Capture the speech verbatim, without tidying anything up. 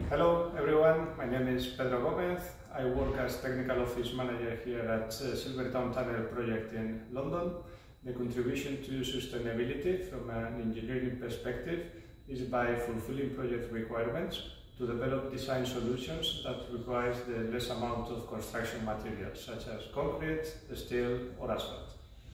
Hello everyone, my name is Pedro Gomez. I work as Technical Office Manager here at uh, Silvertown Tunnel project in London. The contribution to sustainability from an engineering perspective is by fulfilling project requirements to develop design solutions that require the less amount of construction materials such as concrete, steel or asphalt.